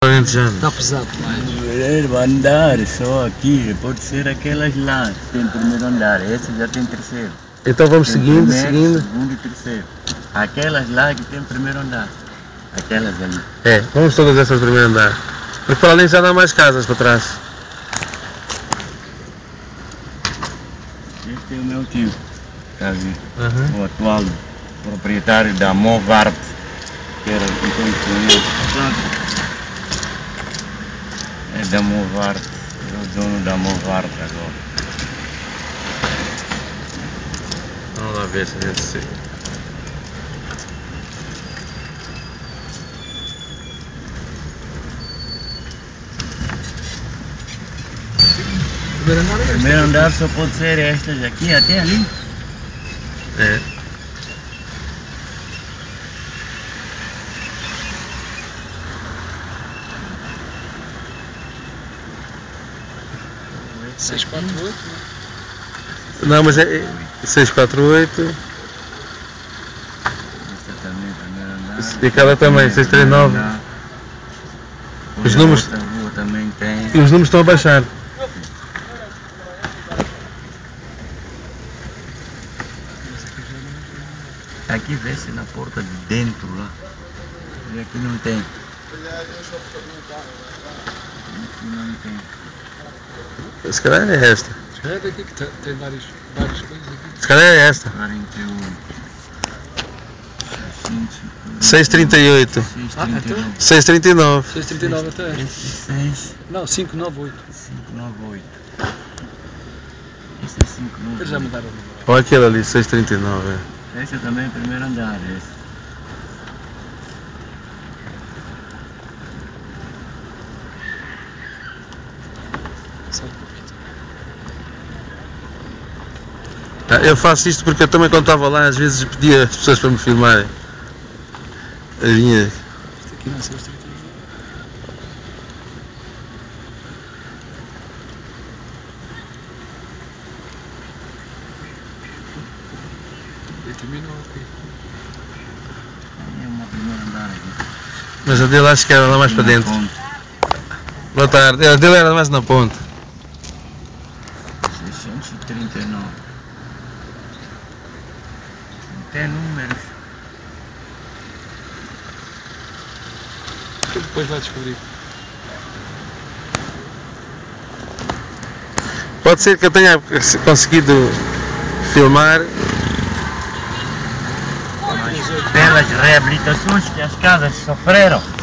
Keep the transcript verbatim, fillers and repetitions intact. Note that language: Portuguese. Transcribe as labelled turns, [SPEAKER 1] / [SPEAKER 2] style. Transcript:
[SPEAKER 1] alentejano.
[SPEAKER 2] Está pesado mais.
[SPEAKER 3] Primeiro andar, só aqui, pode ser aquelas lá, que tem primeiro andar, esse já tem terceiro.
[SPEAKER 1] Então vamos
[SPEAKER 3] Tem
[SPEAKER 1] seguindo,
[SPEAKER 3] primeiro,
[SPEAKER 1] seguindo.
[SPEAKER 3] segundo e terceiro. Aquelas lá que tem primeiro andar. Aquelas ali.
[SPEAKER 1] É, vamos todas essas primeiro andar. Mas para além já não há mais casas para trás.
[SPEAKER 3] Este é o meu tio, está a ver?
[SPEAKER 1] Uhum.
[SPEAKER 3] O atual proprietário da Movart, que era enquanto conheço. É da Movart, é o dono da Movart agora.
[SPEAKER 1] Vamos lá ver se a gente se...
[SPEAKER 2] Primeiro andar é este.
[SPEAKER 3] Primeiro andar só pode ser estas aqui até ali.
[SPEAKER 1] É.
[SPEAKER 2] seis quatro oito,
[SPEAKER 1] Não, mas é seiscentos e quarenta e oito.
[SPEAKER 3] Esta também, primeiro andar.
[SPEAKER 1] E aquela também, seiscentos e trinta e nove. Os números-
[SPEAKER 3] A rua também tem.
[SPEAKER 1] E os números estão a baixar.
[SPEAKER 3] Aqui vê-se na porta de dentro lá. E aqui não tem. Aqui não tem.
[SPEAKER 1] Se calhar é esta.
[SPEAKER 2] já é daqui que tem, tem várias, várias coisas aqui.
[SPEAKER 1] Se calhar é esta.
[SPEAKER 3] quarenta e oito.
[SPEAKER 1] seiscentos e trinta e oito.
[SPEAKER 2] Ah, então?
[SPEAKER 1] seiscentos e trinta e nove.
[SPEAKER 2] seiscentos e trinta e nove até.
[SPEAKER 3] Este seis,
[SPEAKER 2] Não, quinhentos e noventa e oito.
[SPEAKER 3] cinco nove oito. Este é cinco nove oito.
[SPEAKER 2] Eles já mudaram o número.
[SPEAKER 1] Olha aquele ali, seiscentos e trinta e nove. É.
[SPEAKER 3] Esse é também o primeiro andar, esse.
[SPEAKER 2] Só um pouquinho.
[SPEAKER 1] Ah, eu faço isto porque eu também quando estava lá às vezes pedia as pessoas para me filmarem. As minhas.
[SPEAKER 2] Este aqui não é seiscentos e trinta e nove. E terminou aqui.
[SPEAKER 3] É o primeiro andar aqui.
[SPEAKER 1] Mas a dele acho que era lá mais para
[SPEAKER 3] Na
[SPEAKER 1] dentro.
[SPEAKER 3] ponte.
[SPEAKER 1] Boa tarde. A dele era mais na ponte.
[SPEAKER 3] seiscentos e trinta e nove. Não tem números.
[SPEAKER 2] Que depois vai descobrir.
[SPEAKER 1] Pode ser que eu tenha conseguido filmar.
[SPEAKER 3] Pelas reabilitações que as casas sofreram.